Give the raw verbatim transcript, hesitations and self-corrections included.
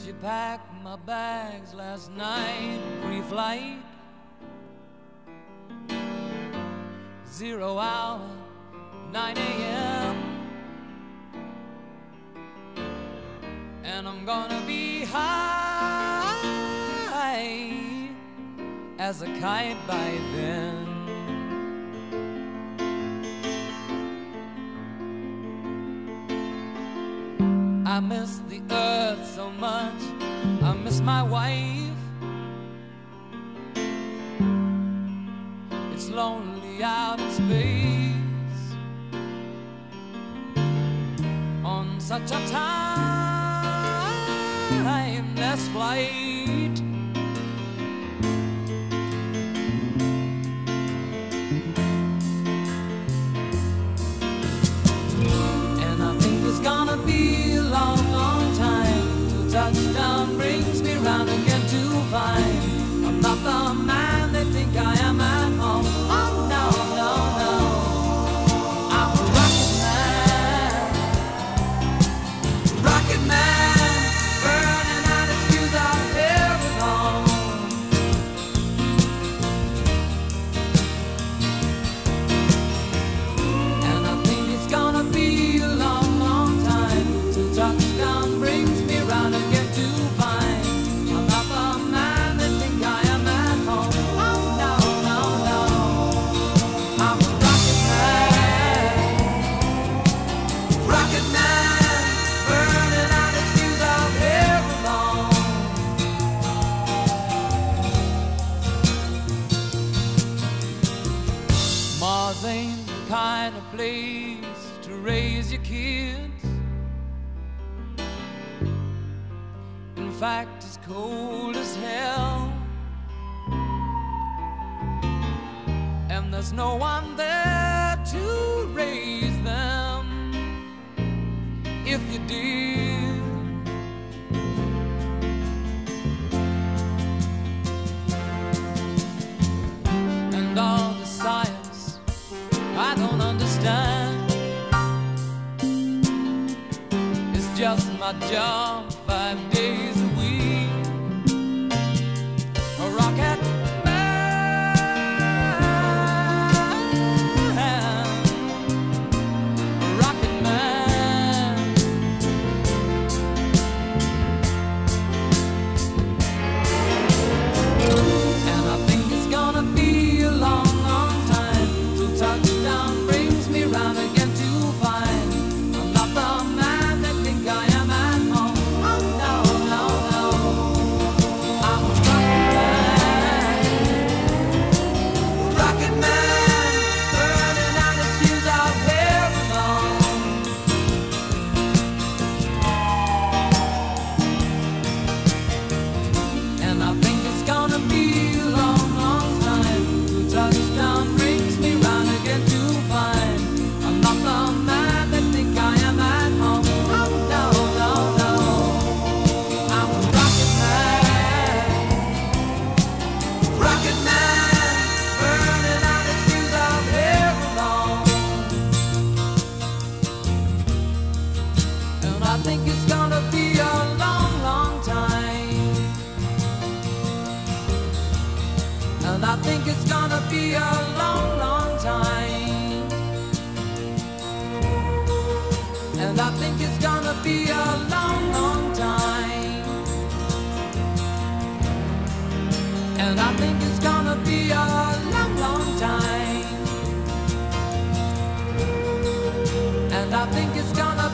She packed my bags last night, pre-flight, zero hour, nine A M And I'm gonna be high as a kite by then. I miss the earth so much, I miss my wife. It's lonely out in space on such a timeless flight. And I think it's gonna be a long, long time till touchdown brings me round again to find I'm not the man they think I am at home. Oh no, no, no, I'm a rocket man, rocket man, burning out his fuse out here at home. And I think it's gonna be a long, long time till touchdown brings me round again to find I'm not the man they think I am at home. Oh no, no, no, I'm a rocket man, rocket man, burning out his fuse out here alone. Mars ain't the kind of place to raise your kids. In fact, it's cold as hell, and there's no one there to raise them if you did. And all the science I don't understand, it's just my job five days a week. A rocket man, a rocket man. And I think it's gonna be a long, long time till touchdown brings me round again to find I'm not the man they think I am at home. Oh no, no, no, I'm a rocket man, rocket man, burning out his fuse out here alone. And I think it's gonna be a long, long time till touchdown brings me round again to find I'm not the man they think I am at home. Oh no, no, no, I'm a rocket man, rocket man, burning out his fuse out here alone. And I think it's gonna be a long, long time. And I think it's gonna be a long, long time. And I think it's gonna be a long, long time. And I think it's gonna be a long, long time. And I think it's gonna